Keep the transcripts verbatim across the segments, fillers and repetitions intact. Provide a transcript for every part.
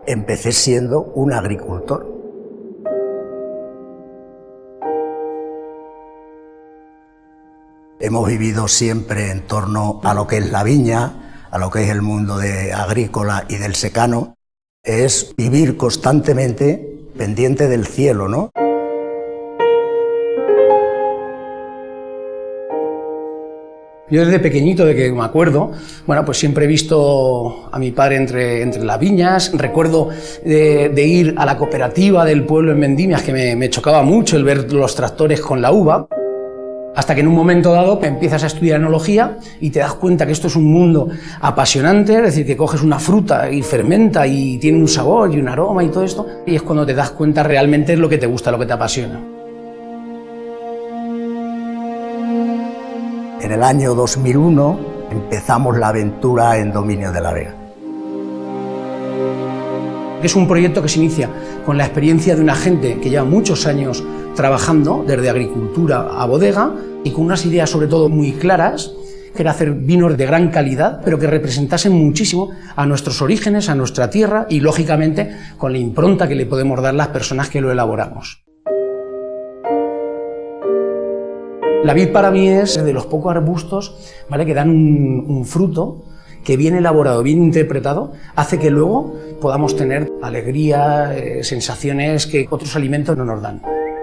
empecé siendo un agricultor. Hemos vivido siempre en torno a lo que es la viña, a lo que es el mundo de agrícola y del secano. Es vivir constantemente pendiente del cielo, ¿no? Yo desde pequeñito, de que me acuerdo, bueno, pues siempre he visto a mi padre entre, entre las viñas. Recuerdo de, de ir a la cooperativa del pueblo en Vendimias, que me, me chocaba mucho el ver los tractores con la uva. Hasta que en un momento dado empiezas a estudiar enología y te das cuenta que esto es un mundo apasionante, es decir, que coges una fruta y fermenta y tiene un sabor y un aroma y todo esto, y es cuando te das cuenta realmente es lo que te gusta, lo que te apasiona. En el año dos mil uno empezamos la aventura en Dominio de la Vega. Es un proyecto que se inicia con la experiencia de una gente que lleva muchos años trabajando desde agricultura a bodega y con unas ideas sobre todo muy claras, que era hacer vinos de gran calidad, pero que representasen muchísimo a nuestros orígenes, a nuestra tierra y, lógicamente, con la impronta que le podemos dar las personas que lo elaboramos. La vid para mí es de los pocos arbustos, ¿vale?, que dan un, un fruto que bien elaborado, bien interpretado, hace que luego podamos tener alegría, eh, sensaciones que otros alimentos no nos dan.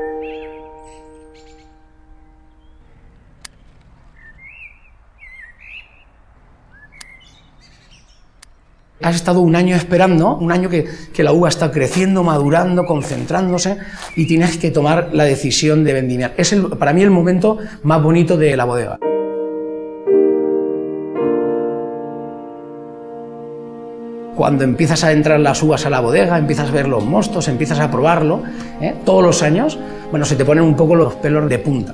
Has estado un año esperando, un año que, que la uva está creciendo, madurando, concentrándose y tienes que tomar la decisión de vendimiar. Es el, para mí el momento más bonito de la bodega. Cuando empiezas a entrar las uvas a la bodega, empiezas a ver los mostos, empiezas a probarlo, ¿eh? Todos los años, bueno, se te ponen un poco los pelos de punta.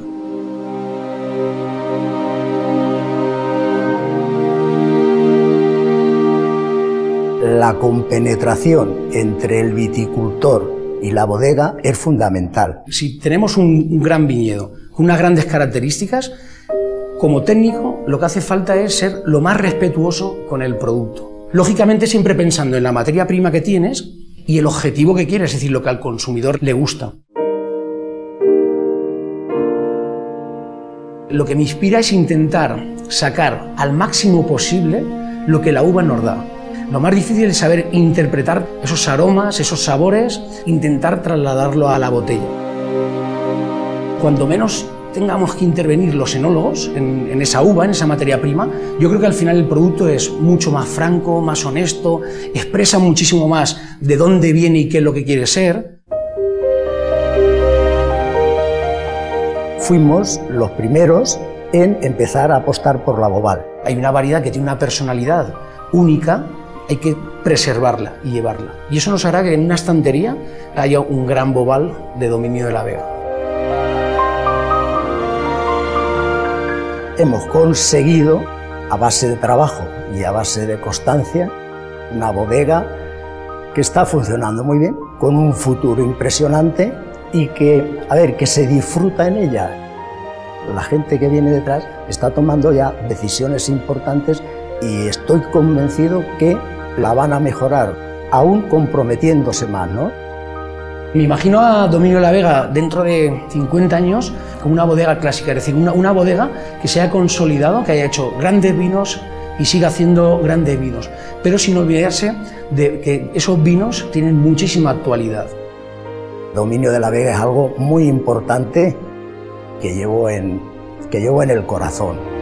La compenetración entre el viticultor y la bodega es fundamental. Si tenemos un, un gran viñedo con unas grandes características, como técnico lo que hace falta es ser lo más respetuoso con el producto. Lógicamente siempre pensando en la materia prima que tienes y el objetivo que quieres, es decir, lo que al consumidor le gusta. Lo que me inspira es intentar sacar al máximo posible lo que la uva nos da. Lo más difícil es saber interpretar esos aromas, esos sabores, intentar trasladarlo a la botella. Cuando menos tengamos que intervenir los enólogos en, en esa uva, en esa materia prima, yo creo que al final el producto es mucho más franco, más honesto, expresa muchísimo más de dónde viene y qué es lo que quiere ser. Fuimos los primeros en empezar a apostar por la Bobal. Hay una variedad que tiene una personalidad única, hay que preservarla y llevarla. Y eso nos hará que en una estantería haya un gran Bobal de Dominio de la Vega. Hemos conseguido, a base de trabajo y a base de constancia, una bodega que está funcionando muy bien, con un futuro impresionante y que, a ver, que se disfruta en ella. La gente que viene detrás está tomando ya decisiones importantes y estoy convencido que la van a mejorar, aún comprometiéndose más, ¿no? Me imagino a Dominio de la Vega dentro de cincuenta años como una bodega clásica, es decir, una, una bodega que se haya consolidado, que haya hecho grandes vinos y siga haciendo grandes vinos, pero sin olvidarse de que esos vinos tienen muchísima actualidad. Dominio de la Vega es algo muy importante que llevo en, que llevo en el corazón.